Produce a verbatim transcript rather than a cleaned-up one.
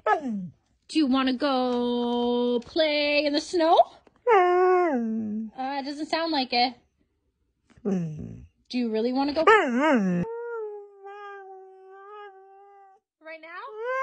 Do you want to go play in the snow? Uh, it doesn't sound like it. Do you really want to go? Right now?